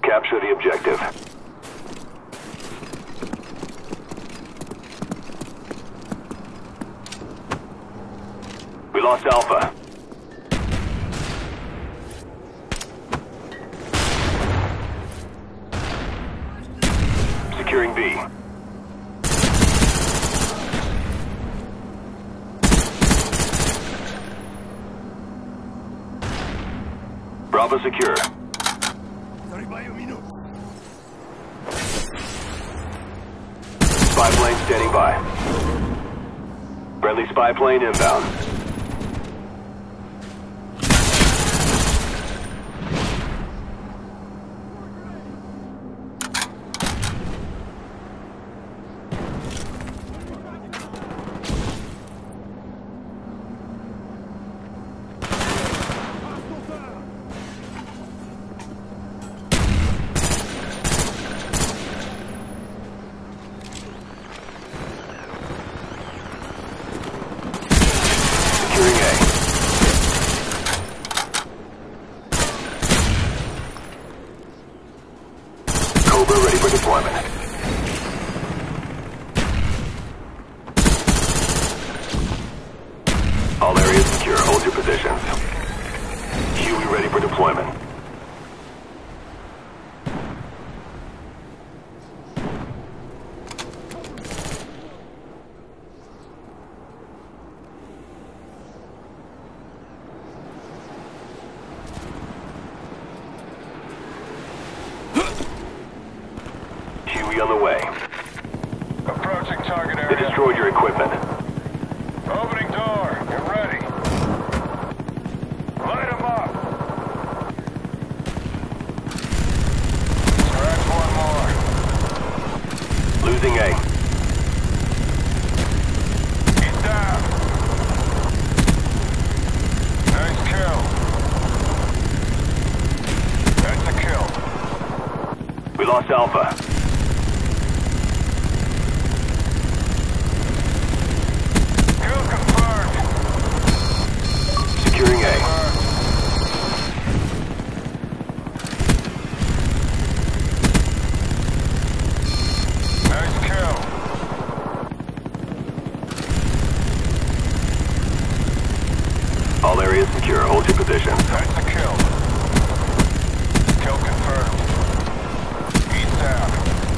Capture the objective. We lost Alpha. Securing B. Bravo secure. Spy plane standing by. Friendly spy plane inbound. Cobra ready for deployment. All areas secure. Hold your positions. Huey ready for deployment. On the way. Approaching target area. They destroyed your equipment. Opening door. Get ready. Light them up. Scratch one more. Losing A. He's down. Nice kill. That's a kill. We lost Alpha. Securing A. Nice kill. All areas secure. Hold your position. That's a kill. Kill confirmed. He's down.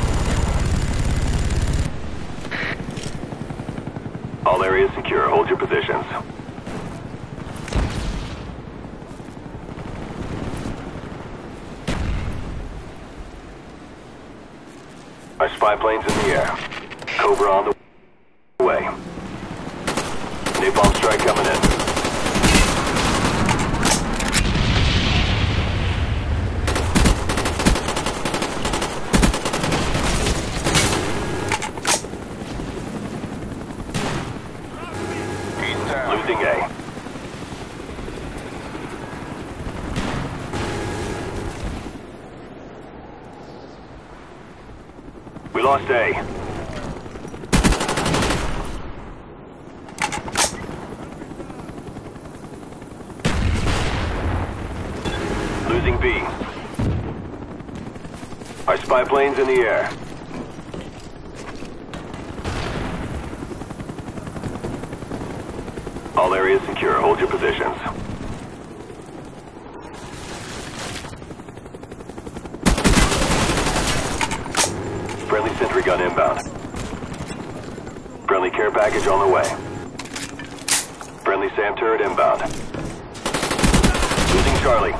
All areas secure. Hold your positions. Our spy plane's in the air. Cobra on the way. Napalm strike coming in. He's down. Losing A. We lost A. Losing B. Our spy plane's in the air. All areas secure. Hold your positions. Friendly sentry gun inbound. Friendly care package on the way. Friendly SAM turret inbound. Losing Charlie.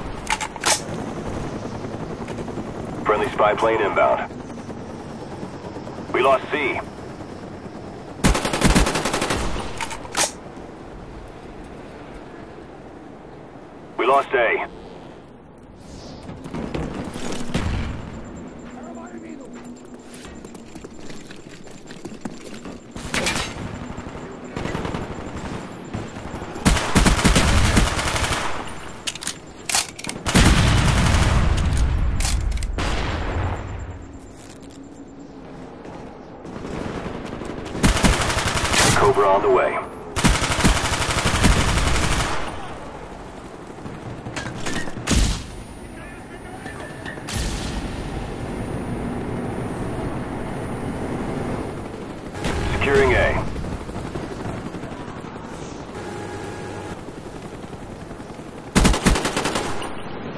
Friendly spy plane inbound. We lost C. We lost A. Cobra on the way.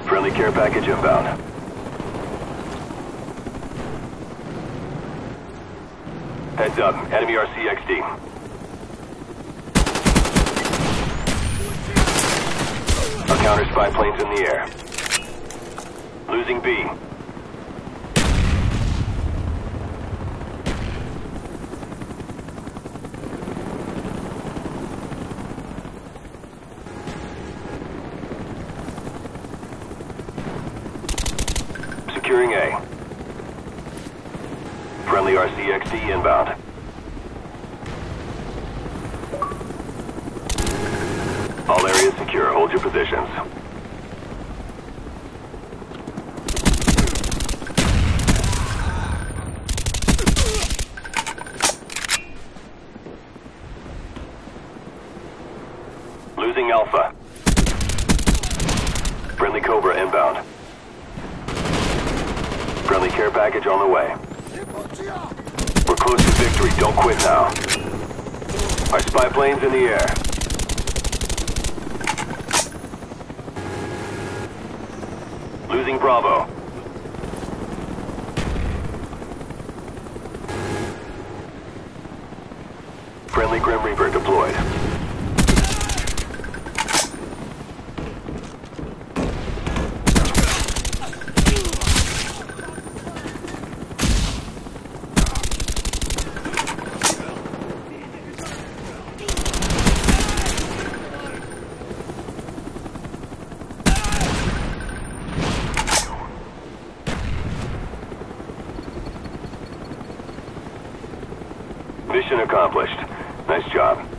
Friendly care package inbound. Heads up, enemy RCXD. Our counter spy planes in the air. Losing B. Securing A. Friendly RCXD inbound. All areas secure. Hold your positions. Losing Alpha. Friendly Cobra inbound. Friendly care package on the way. We're close to victory. Don't quit now. Our spy plane's in the air. Losing Bravo. Friendly Grim Reaper deployed. Mission accomplished. Nice job.